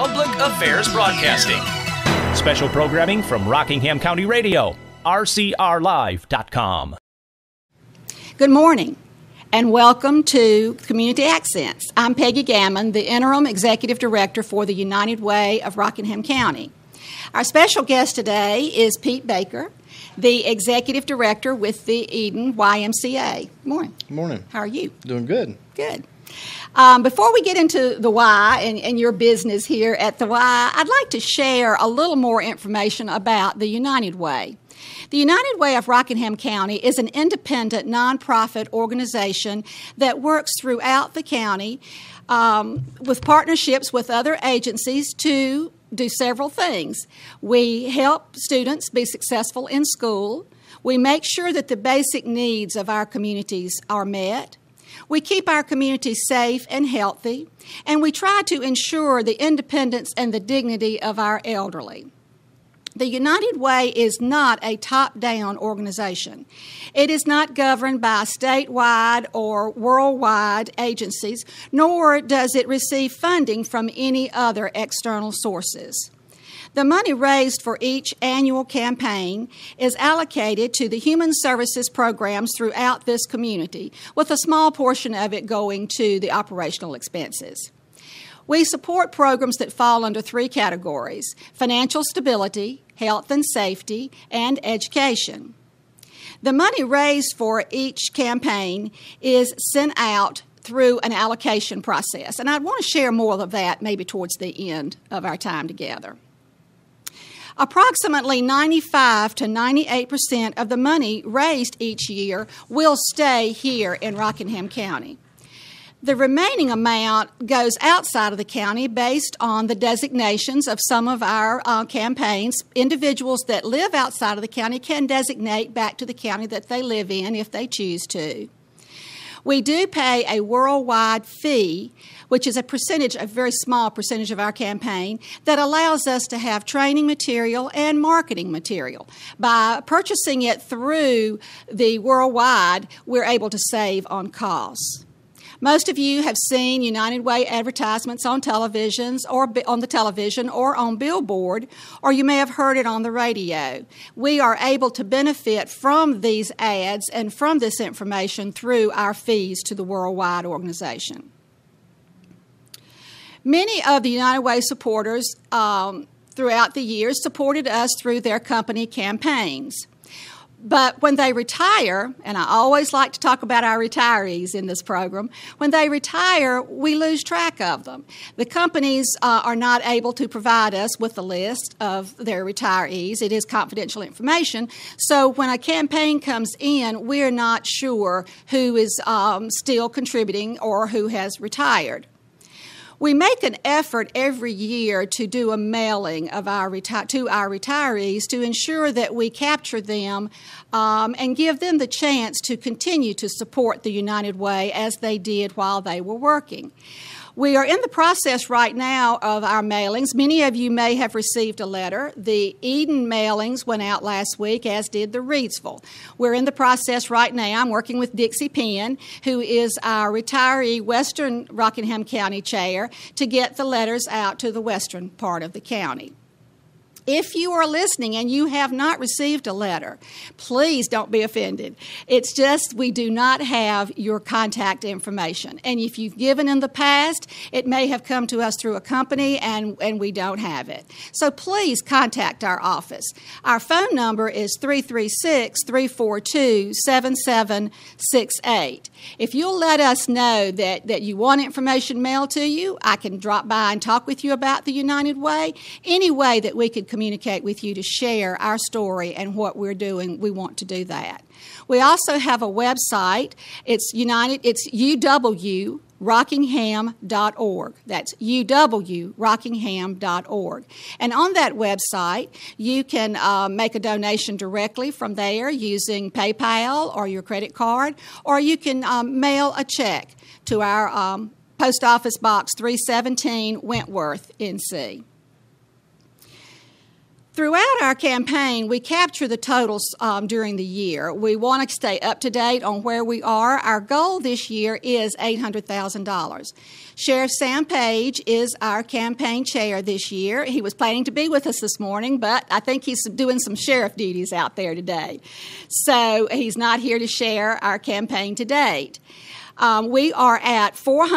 Public Affairs Broadcasting. Special programming from Rockingham County Radio, rcrlive.com. Good morning and welcome to Community Accents. I'm Peggy Gammon, the Interim Executive Director for the United Way of Rockingham County. Our special guest today is Pete Baker, the Executive Director with the Eden YMCA. Good morning. Good morning. How are you? Doing good. Good. Before we get into the Y and your business here at the Y, I'd like to share a little more information about the United Way. The United Way of Rockingham County is an independent nonprofit organization that works throughout the county with partnerships with other agencies to do several things. We help students be successful in school. We make sure that the basic needs of our communities are met. We keep our communities safe and healthy, and we try to ensure the independence and the dignity of our elderly. The United Way is not a top-down organization. It is not governed by statewide or worldwide agencies, nor does it receive funding from any other external sources. The money raised for each annual campaign is allocated to the human services programs throughout this community, with a small portion of it going to the operational expenses. We support programs that fall under three categories: financial stability, health and safety, and education. The money raised for each campaign is sent out through an allocation process, and I want to share more of that maybe towards the end of our time together. Approximately 95 to 98% of the money raised each year will stay here in Rockingham County. The remaining amount goes outside of the county based on the designations of some of our campaigns. Individuals that live outside of the county can designate back to the county that they live in if they choose to. We do pay a worldwide fee, which is a very small percentage of our campaign, that allows us to have training material and marketing material. By purchasing it through the worldwide, we're able to save on costs. Most of you have seen United Way advertisements on televisions or on the television or on billboard, or you may have heard it on the radio. We are able to benefit from these ads and from this information through our fees to the worldwide organization. Many of the United Way supporters throughout the years supported us through their company campaigns. But when they retire, and I always like to talk about our retirees in this program, when they retire, we lose track of them. The companies are not able to provide us with a list of their retirees. It is confidential information. So when a campaign comes in, we're not sure who is still contributing or who has retired. We make an effort every year to do a mailing of to our retirees to ensure that we capture them and give them the chance to continue to support the United Way as they did while they were working. We are in the process right now of our mailings. Many of you may have received a letter. The Eden mailings went out last week, as did the Reidsville. We're in the process right now. I'm working with Dixie Penn, who is our retiree Western Rockingham County Chair, to get the letters out to the western part of the county. If you are listening and you have not received a letter, please don't be offended. It's just we do not have your contact information. And if you've given in the past, it may have come to us through a company and we don't have it. So please contact our office. Our phone number is 336-342-7768. If you'll let us know that you want information mailed to you, I can drop by and talk with you about the United Way. Any way that we could communicate with you to share our story and what we're doing, we want to do that. We also have a website. It's uwrockingham.org. That's uwrockingham.org. And on that website, you can make a donation directly from there using PayPal or your credit card, or you can mail a check to our Post Office Box 317, Wentworth, NC. Throughout our campaign, we capture the totals during the year. We want to stay up to date on where we are. Our goal this year is $800,000. Sheriff Sam Page is our campaign chair this year. He was planning to be with us this morning, but I think he's doing some sheriff duties out there today. So he's not here to share our campaign to date. We are at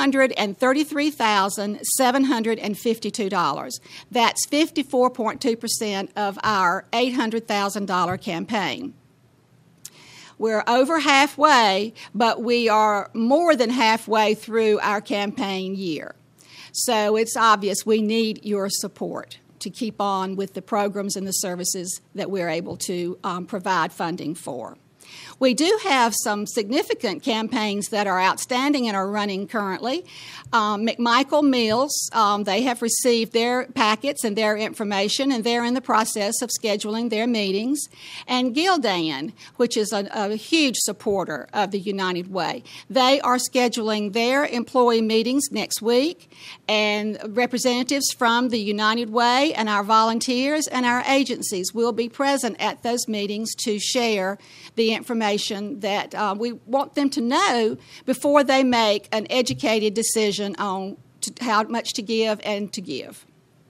$433,752. That's 54.2% of our $800,000 campaign. We're over halfway, but we are more than halfway through our campaign year. So it's obvious we need your support to keep on with the programs and the services that we're able to provide funding for. We do have some significant campaigns that are outstanding and are running currently. McMichael Mills, they have received their packets and their information, and they're in the process of scheduling their meetings. And Gildan, which is a huge supporter of the United Way, they are scheduling their employee meetings next week, and representatives from the United Way and our volunteers and our agencies will be present at those meetings to share the information that we want them to know before they make an educated decision on how much to give and to give.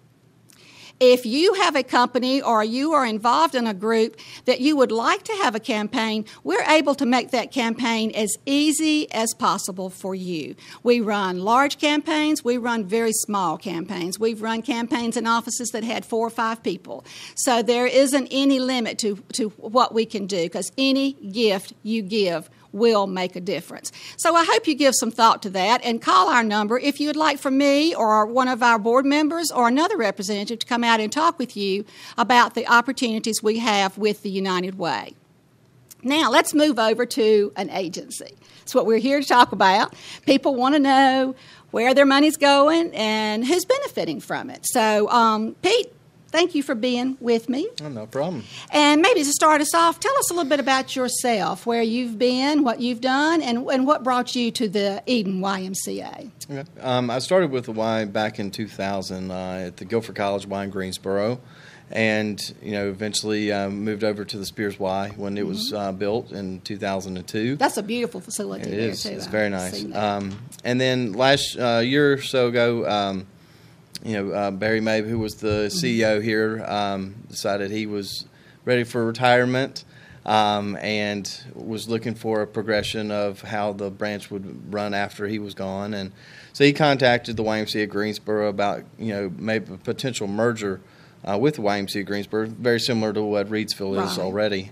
If you have a company or you are involved in a group that you would like to have a campaign, we're able to make that campaign as easy as possible for you. We run large campaigns. We run very small campaigns. We've run campaigns in offices that had 4 or 5 people. So there isn't any limit to what we can do, because any gift you give will make a difference. So I hope you give some thought to that and call our number if you would like for me or one of our board members or another representative to come out and talk with you about the opportunities we have with the United Way. Now, let's move over to an agency. That's what we're here to talk about. People want to know where their money's going and who's benefiting from it. So, Pete, thank you for being with me. Oh, no problem. And maybe to start us off, tell us a little bit about yourself, where you've been, what you've done, and what brought you to the Eden YMCA. Okay. I started with the Y back in 2000 at the Guilford College Y in Greensboro, and eventually moved over to the Spears Y when it was built in 2002. That's a beautiful facility. It is. Too. It's very nice. And then last year or so ago, Barry Mabe, who was the CEO here, decided he was ready for retirement and was looking for a progression of how the branch would run after he was gone. And so he contacted the YMCA Greensboro about, maybe a potential merger with the YMCA Greensboro, very similar to what Reidsville is already.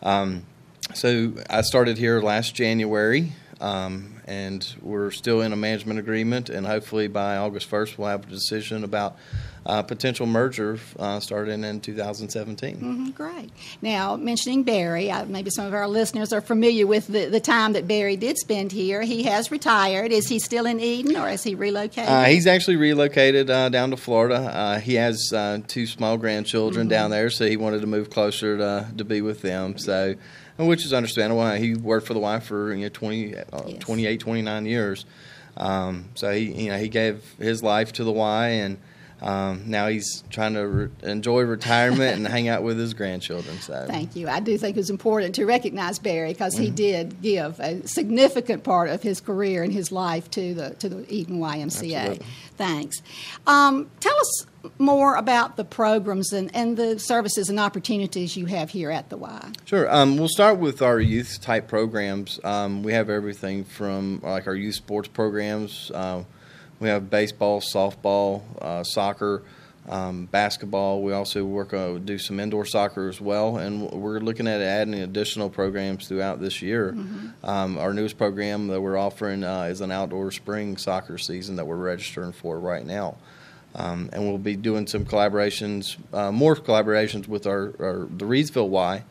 So I started here last January. And we're still in a management agreement, and hopefully by August 1st we'll have a decision about potential merger starting in 2017. Great. Now, mentioning Barry, maybe some of our listeners are familiar with the time that Barry did spend here. He has retired. Is he still in Eden, or is he relocated? He's actually relocated down to Florida. He has 2 small grandchildren down there, so he wanted to move closer to be with them. So, which is understandable. He worked for the Y for 28, 29 years. So he gave his life to the Y, and now he's trying to enjoy retirement and hang out with his grandchildren. So thank you. I do think it was important to recognize Barry, because he did give a significant part of his career and his life to the Eden YMCA. Absolutely. Thanks. Tell us more about the programs and the services and opportunities you have here at the Y. Sure. We'll start with our youth type programs. We have everything from like our youth sports programs. We have baseball, softball, soccer, basketball. We also do some indoor soccer as well, and we're looking at adding additional programs throughout this year. Our newest program that we're offering is an outdoor spring soccer season that we're registering for right now. And we'll be doing some collaborations, more collaborations with the Reidsville Y,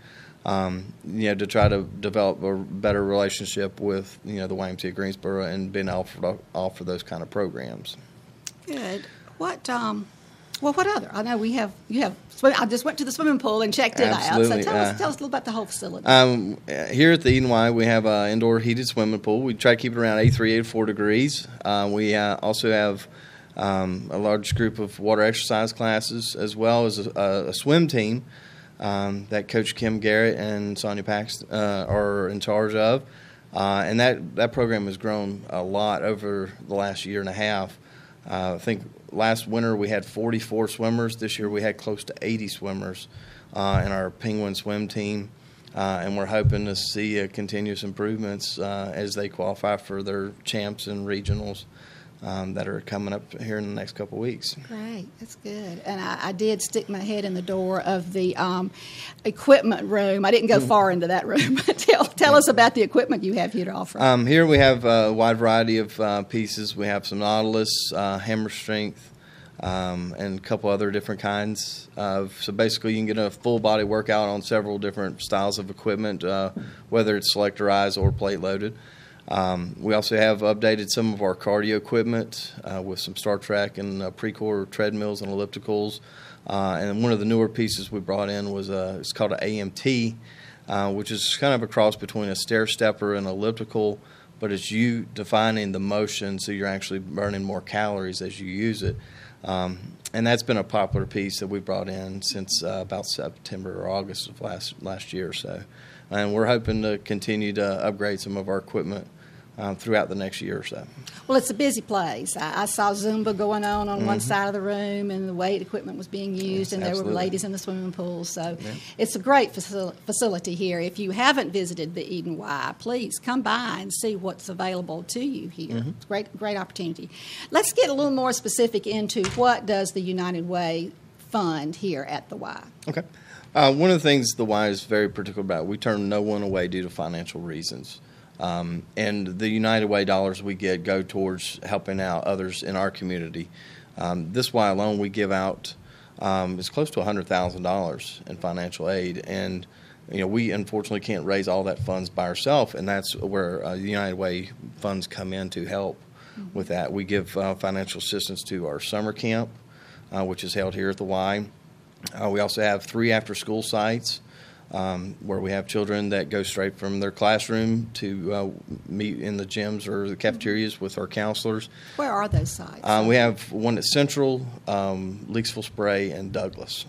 to try to develop a better relationship with the YMCA Greensboro and being able to offer those kind of programs. Good. What other? I know you have. I just went to the swimming pool and checked it out. So tell us a little about the whole facility. Here at the Eden Y, we have an indoor heated swimming pool. We try to keep it around 83, 84 degrees. We also have a large group of water exercise classes, as well as a swim team that Coach Kim Garrett and Sonia Paxton are in charge of. And that program has grown a lot over the last year and a half. I think last winter we had 44 swimmers. This year we had close to 80 swimmers in our Penguin swim team. And we're hoping to see continuous improvements as they qualify for their champs and regionals that are coming up here in the next couple of weeks. Great, that's good. And I did stick my head in the door of the equipment room. I didn't go far into that room. Tell us about the equipment you have here to offer. Here we have a wide variety of pieces. We have some Nautilus, hammer strength, and a couple other different kinds. So basically you can get a full body workout on several different styles of equipment, whether it's selectorized or plate loaded. We also have updated some of our cardio equipment with some Star Trek and Precor treadmills and ellipticals. And one of the newer pieces we brought in was it's called an AMT, which is kind of a cross between a stair stepper and elliptical, but it's you defining the motion, so you're actually burning more calories as you use it. And that's been a popular piece that we brought in since about September or August of last year or so. And we're hoping to continue to upgrade some of our equipment throughout the next year or so. Well, it's a busy place. I saw Zumba going on one side of the room, and the weight equipment was being used, and there were ladies in the swimming pool. So it's a great facility here. If you haven't visited the Eden Y, please come by and see what's available to you here. It's a great opportunity. Let's get a little more specific into what does the United Way fund here at the Y. Okay. One of the things the Y is very particular about, we turn no one away due to financial reasons. And the United Way dollars we get go towards helping out others in our community. This Y alone we give out is close to $100,000 in financial aid, and we unfortunately can't raise all that funds by ourselves, and that's where the United Way funds come in to help with that. We give financial assistance to our summer camp, which is held here at the Y. We also have 3 after-school sites where we have children that go straight from their classroom to meet in the gyms or the cafeterias with our counselors. Where are those sites? We have one at Central, Leaksville Spray, and Douglas.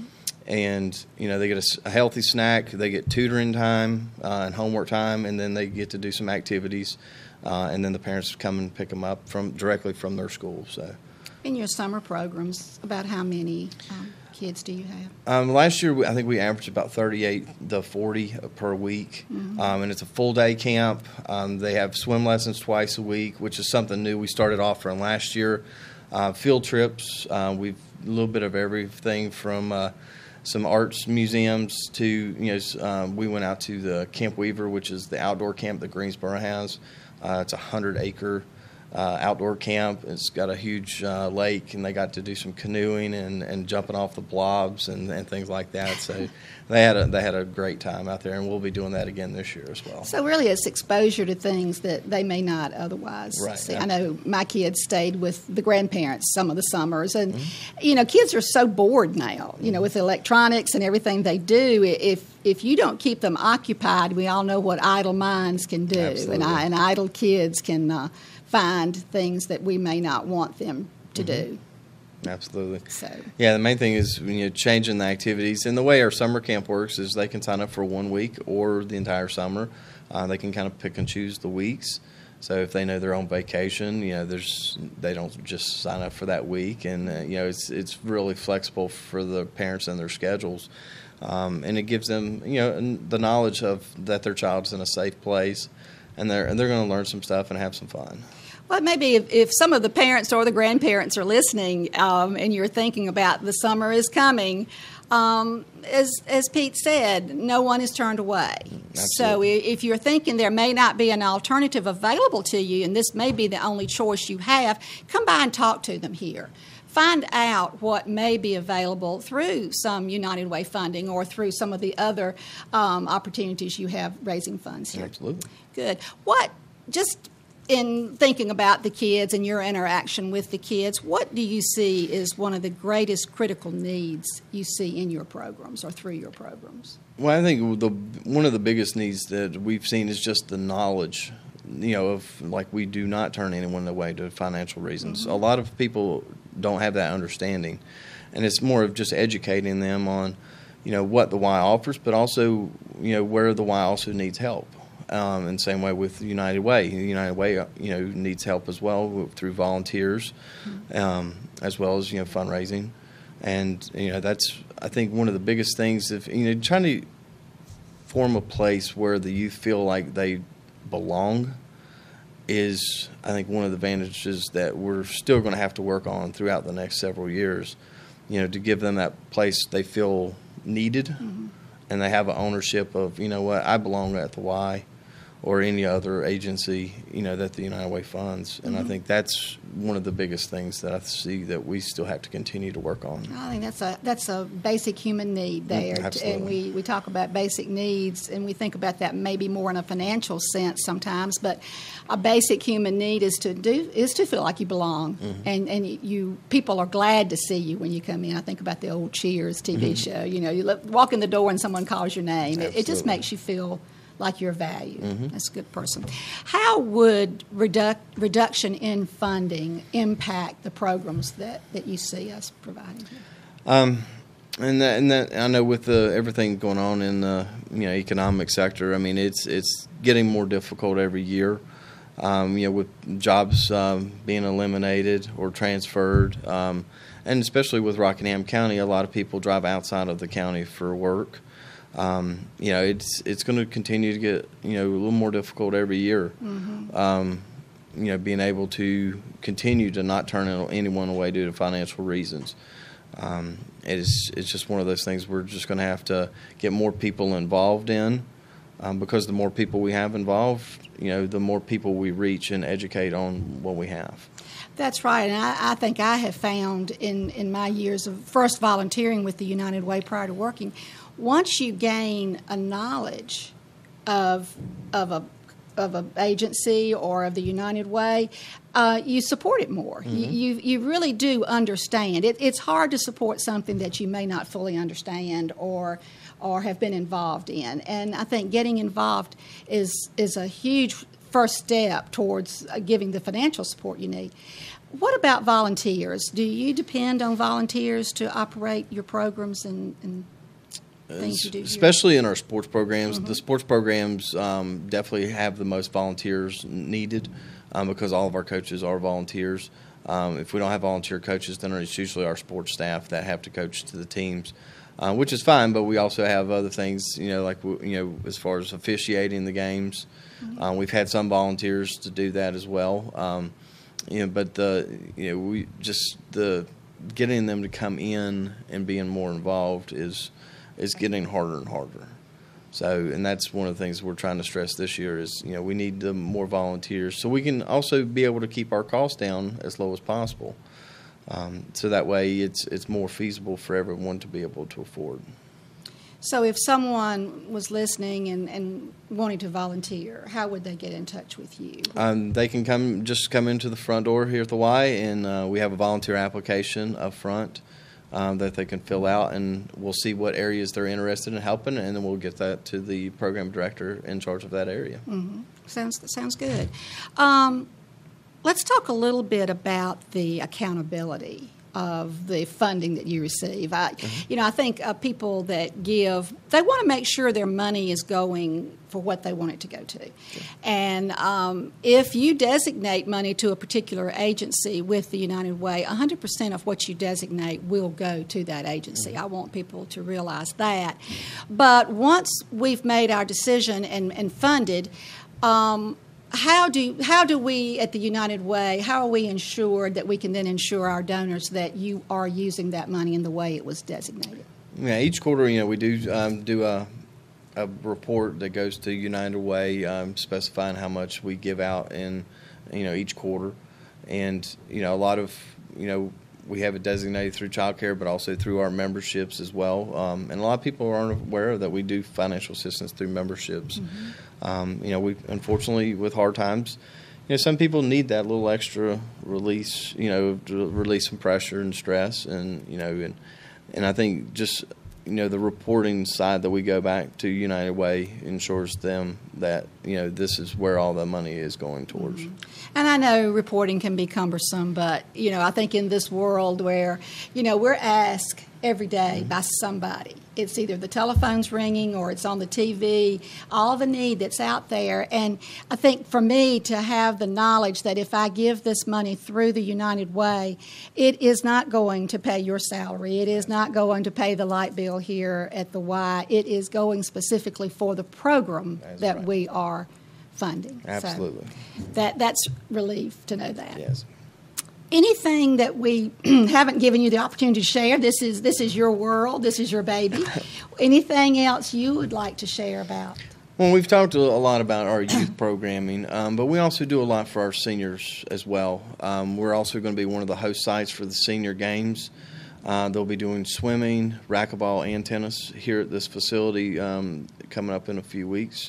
And, they get a healthy snack, they get tutoring time and homework time, and then they get to do some activities, and then the parents come and pick them up directly from their school. So, in your summer programs, about how many kids do you have? Last year, I think we averaged about 38 to 40 per week, and it's a full-day camp. They have swim lessons twice a week, which is something new we started offering last year. Field trips, we've a little bit of everything from some arts museums to, we went out to the Camp Weaver, which is the outdoor camp that Greensboro has. It's a 100-acre outdoor camp. It's got a huge lake, and they got to do some canoeing and jumping off the blobs and things like that. So they had a great time out there, and we'll be doing that again this year as well. So really it's exposure to things that they may not otherwise see. I know my kids stayed with the grandparents some of the summers, and kids are so bored now, with electronics and everything they do. If you don't keep them occupied, we all know what idle minds can do. Absolutely. And idle kids can find things that we may not want them to do. Absolutely. So. Yeah, the main thing is changing the activities. And the way our summer camp works is they can sign up for 1 week or the entire summer. They can kind of pick and choose the weeks. So if they know they're on vacation, they don't just sign up for that week. And it's really flexible for the parents and their schedules. And it gives them the knowledge of that their child's in a safe place, and they're going to learn some stuff and have some fun. Well, maybe if some of the parents or the grandparents are listening and you're thinking about the summer is coming, as Pete said, no one is turned away. Absolutely. So if you're thinking there may not be an alternative available to you and this may be the only choice you have, come by and talk to them here. Find out what may be available through some United Way funding or through some of the other opportunities you have raising funds here. Absolutely. Good. Just in thinking about the kids and your interaction with the kids, what do you see is one of the greatest critical needs you see in your programs or through your programs? Well, I think one of the biggest needs that we've seen is just the knowledge of like we do not turn anyone away to financial reasons. A lot of people don't have that understanding, and it's more of just educating them on, what the Y offers, but also, where the Y also needs help. And same way with United Way. United Way, needs help as well through volunteers, as well as, fundraising. And, that's, I think, one of the biggest things of, trying to form a place where the youth feel like they belong is, I think, one of the advantages that we're still going to have to work on throughout the next several years, to give them that place they feel needed, and they have an ownership of, I belong at the Y or any other agency, that the United Way funds. And I think that's one of the biggest things that I see that we still have to continue to work on. I think that's a basic human need there. Absolutely. And we talk about basic needs, and we think about that maybe more in a financial sense sometimes, but a basic human need is to feel like you belong, and you people are glad to see you when you come in. I think about the old Cheers TV show. You walk in the door and someone calls your name. It just makes you feel like you're valued. That's a good person. How would reduction in funding impact the programs that you see us providing here? And that I know with everything going on in the economic sector, I mean it's getting more difficult every year. With jobs being eliminated or transferred, and especially with Rockingham County, a lot of people drive outside of the county for work. It's going to continue to get a little more difficult every year. Being able to continue to not turn anyone away due to financial reasons. It's just one of those things we're just going to have to get more people involved in, because the more people we have involved, the more people we reach and educate on what we have. That's right, and I think I have found in my years of first volunteering with the United Way prior to working, once you gain a knowledge of a agency or of the United Way, you support it more. You really do understand. It's hard to support something that you may not fully understand or have been involved in. And I think getting involved is a huge first step towards giving the financial support you need. What about volunteers? Do you depend on volunteers to operate your programs and things you do here? Especially in our sports programs. The sports programs definitely have the most volunteers needed, because all of our coaches are volunteers. If we don't have volunteer coaches, then it's usually our sports staff that have to coach to the teams, which is fine. But we also have other things, like as far as officiating the games. We've had some volunteers to do that as well. But we just the getting them to come in and being more involved is getting harder and harder. So, and that's one of the things we're trying to stress this year is, we need more volunteers so we can also be able to keep our costs down as low as possible. So that way it's more feasible for everyone to be able to afford. So if someone was listening and wanting to volunteer, how would they get in touch with you? They can come into the front door here at the Y, and we have a volunteer application up front that they can fill out, and we'll see what areas they're interested in helping, and then we'll get that to the program director in charge of that area. Sounds good. Let's talk a little bit about the accountability of the funding that you receive. I think people that give, they want to make sure their money is going for what they want it to go to. And if you designate money to a particular agency with the United Way, 100% of what you designate will go to that agency. I want people to realize that. But once we've made our decision and funded, how do we at the United Way, how are we ensured that we can then ensure our donors that you are using that money in the way it was designated? Yeah, each quarter, we do a report that goes to United Way specifying how much we give out in, each quarter. And, a lot of, we have it designated through child care, but also through our memberships as well. And a lot of people aren't aware that we do financial assistance through memberships. We unfortunately, with hard times, some people need that little extra release, to release some pressure and stress, and and I think just the reporting side that we go back to United Way ensures them that, this is where all the money is going towards. Mm-hmm. And I know reporting can be cumbersome, but, I think in this world where, we're asked every day by somebody, it's either the telephone's ringing or it's on the TV, all the need that's out there. And I think for me to have the knowledge that if I give this money through the United Way, it is not going to pay your salary. It is not going to pay the light bill here at the Y. It is going specifically for the program that we are funding. Absolutely. So that's relief to know that. Yes. Anything that we haven't given you the opportunity to share? This is your world. This is your baby. Anything else you would like to share about? Well, we've talked a lot about our youth programming, but we also do a lot for our seniors as well. We're also going to be one of the host sites for the senior games. They'll be doing swimming, racquetball, and tennis here at this facility coming up in a few weeks,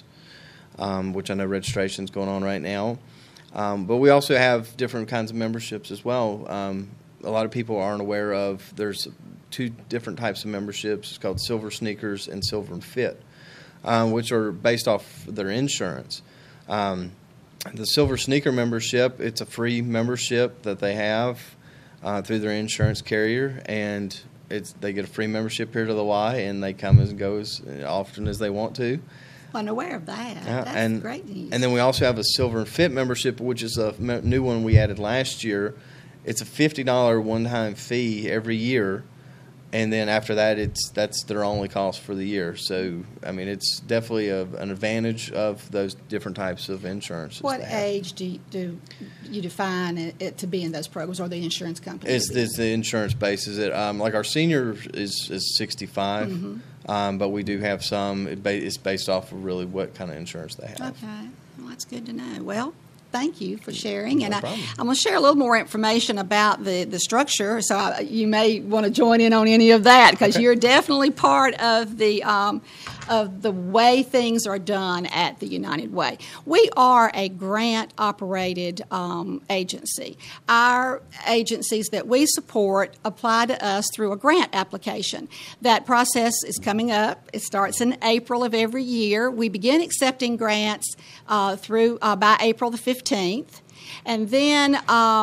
which I know registration's going on right now. But we also have different kinds of memberships as well. A lot of people aren't aware of, there's 2 different types of memberships. It's called Silver Sneakers and Silver and Fit, which are based off their insurance. The Silver Sneaker membership, it's a free membership that they have through their insurance carrier, and they get a free membership here to the Y, and they come and go as often as they want to. Unaware of that. That's great news. And then we also have a Silver and Fit membership, which is a new one we added last year. It's a $50 one-time fee every year, and then after that, that's their only cost for the year. So, I mean, it's definitely an advantage of those different types of insurance. What age do you define it to be in those programs, or the insurance company? It's the insurance base. Is it like our senior is 65? Mm-hmm. But we do have some. It's based off of really what kind of insurance they have. Okay. Well, that's good to know. Well, thank you for sharing. No and problem. I'm going to share a little more information about the structure, so you may want to join in on any of that, because you're definitely part of the way things are done at the United Way. We are a grant-operated agency. Our agencies that we support apply to us through a grant application. That process is coming up. It starts in April of every year. We begin accepting grants by April the 15th. And then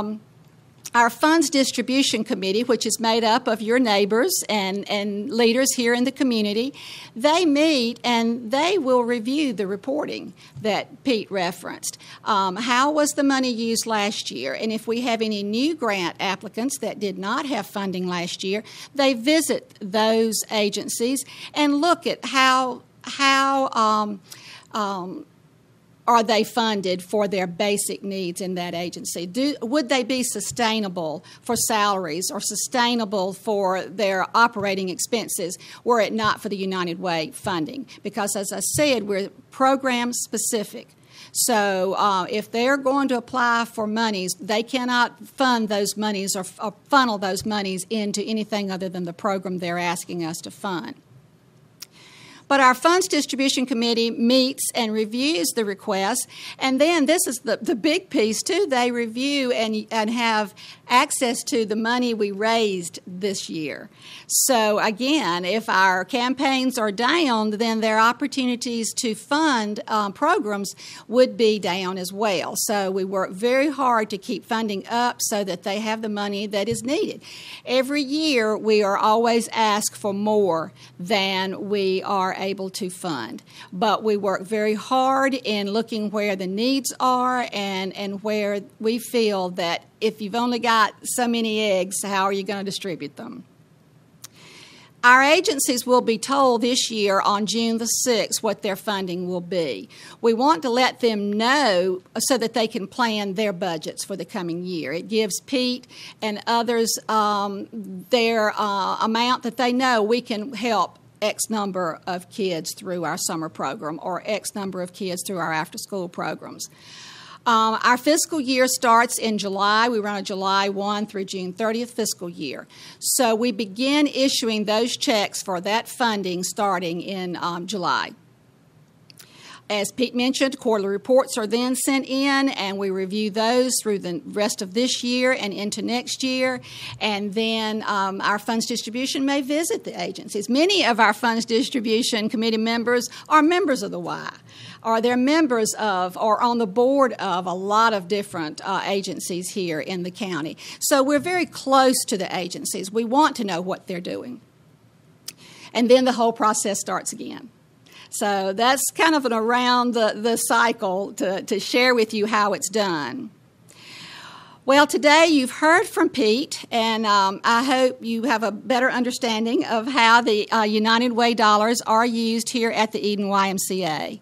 our funds distribution committee, which is made up of your neighbors and leaders here in the community, they meet and they will review the reporting that Pete referenced. How was the money used last year? And if we have any new grant applicants that did not have funding last year, they visit those agencies and look at how are they funded for their basic needs in that agency? Would they be sustainable for salaries or sustainable for their operating expenses were it not for the United Way funding? Because, as I said, we're program specific. So if they're going to apply for monies, they cannot fund those monies or funnel those monies into anything other than the program they're asking us to fund. But our funds distribution committee meets and reviews the requests, and then this is the big piece too. They review and have access to the money we raised this year. So again, if our campaigns are down, then their opportunities to fund programs would be down as well. So we work very hard to keep funding up so that they have the money that is needed. Every year we are always asked for more than we are able to fund. But we work very hard in looking where the needs are and where we feel that if you've only got so many eggs, how are you going to distribute them? Our agencies will be told this year on June the 6th what their funding will be. We want to let them know so that they can plan their budgets for the coming year. It gives Pete and others their amount that they know we can help X number of kids through our summer program or X number of kids through our after-school programs. Our fiscal year starts in July. We run a July 1 through June 30th fiscal year. So we begin issuing those checks for that funding starting in July. As Pete mentioned, quarterly reports are then sent in, and we review those through the rest of this year and into next year. And then our funds distribution may visit the agencies. Many of our funds distribution committee members are members of the Y, or they're members of or on the board of a lot of different agencies here in the county. So we're very close to the agencies. We want to know what they're doing. And then the whole process starts again. So that's kind of an around the cycle to share with you how it's done. Well, today you've heard from Pete, and I hope you have a better understanding of how the United Way dollars are used here at the Eden YMCA.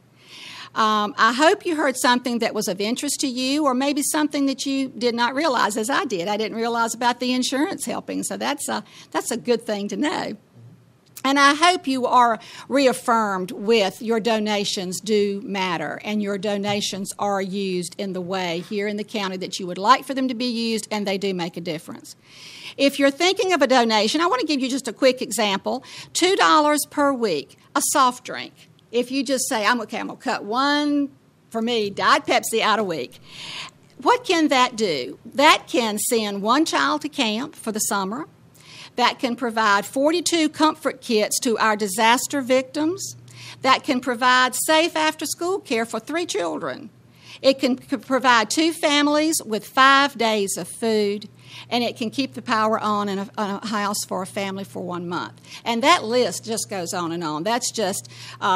I hope you heard something that was of interest to you, or maybe something that you did not realize, as I did. I didn't realize about the insurance helping, so that's a good thing to know. And I hope you are reaffirmed with your donations do matter, and your donations are used in the way here in the county that you would like for them to be used, and they do make a difference. If you're thinking of a donation, I want to give you just a quick example. $2 per week, a soft drink. If you just say, I'm going to cut one, for me, Diet Pepsi out a week. What can that do? That can send one child to camp for the summer. That can provide 42 comfort kits to our disaster victims. That can provide safe after-school care for 3 children. It can provide 2 families with 5 days of food. And it can keep the power on in a house for a family for 1 month. And that list just goes on and on. That's just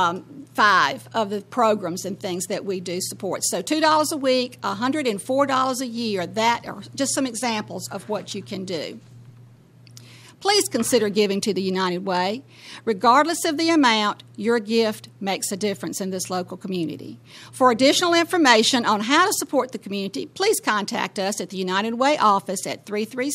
5 of the programs and things that we do support. So $2 a week, $104 a year, that are just some examples of what you can do. Please consider giving to the United Way. Regardless of the amount, your gift makes a difference in this local community. For additional information on how to support the community, please contact us at the United Way office at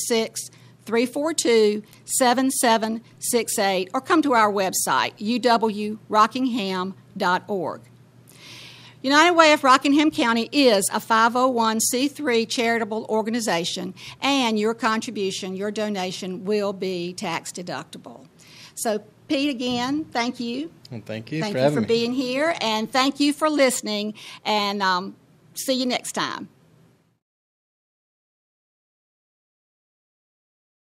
336-342-7768 or come to our website, uwrockingham.org. United Way of Rockingham County is a 501c3 charitable organization, and your contribution, your donation, will be tax deductible. So, Pete, again, thank you. Well, thank you for having me. Being here, and thank you for listening, and see you next time.